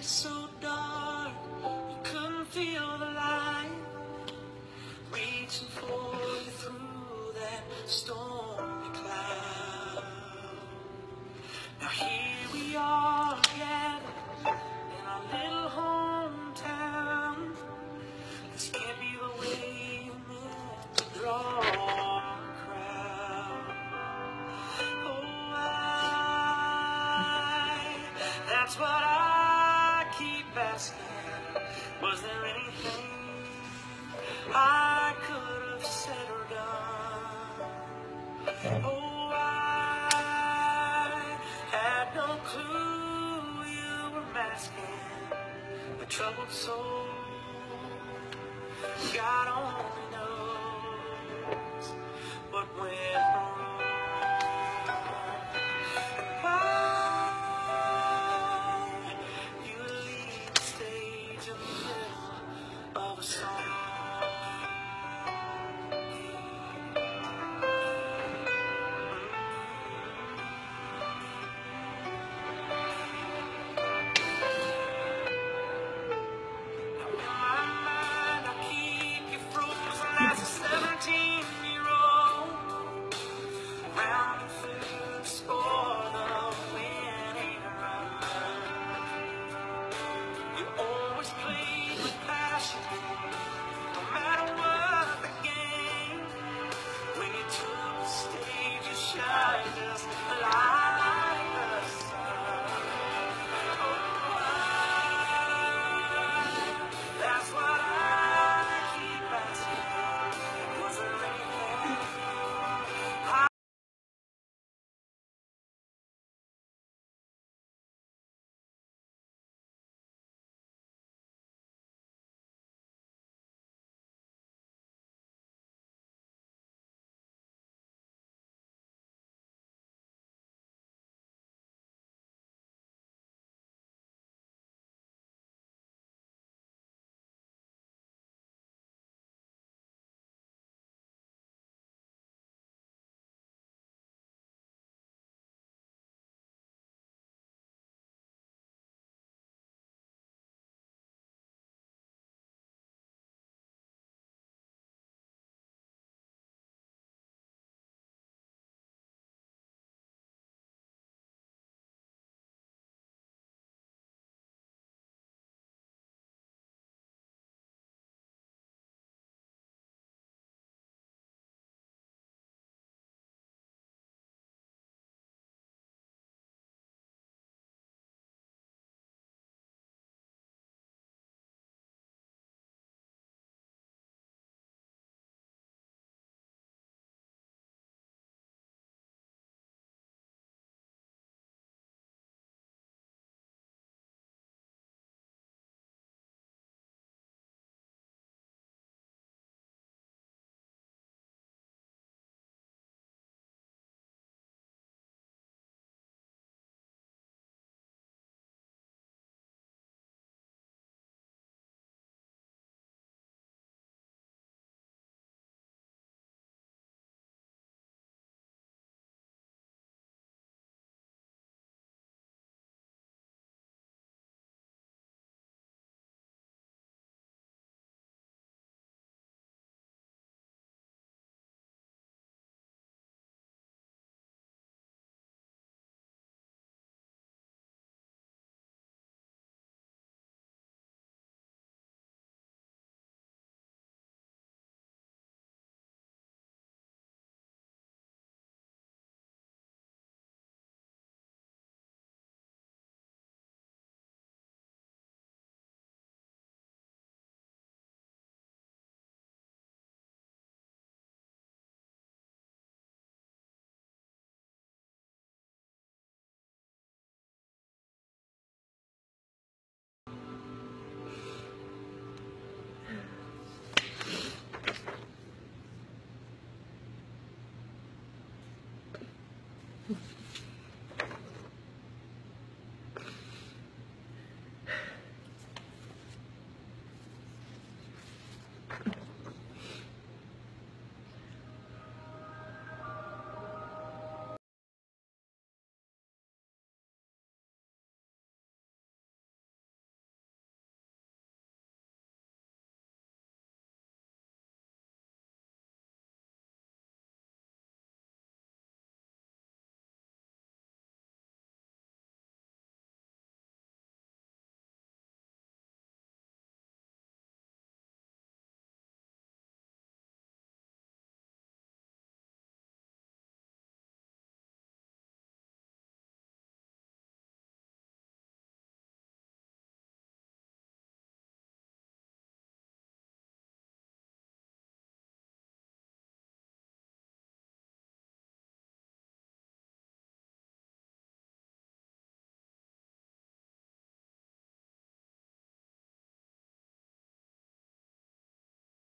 so dark, you couldn't feel the light reaching for you through that stormy cloud. Now here we are again in our little hometown. This can't be the way you meant to draw a crowd. Oh, that's what I keep asking. Was there anything I could have said or done? Oh, I had no clue you were masking a troubled soul. God only knows what went wrong. And why you leave the stage in the middle of a song. Now in my mind I keep you frozen as a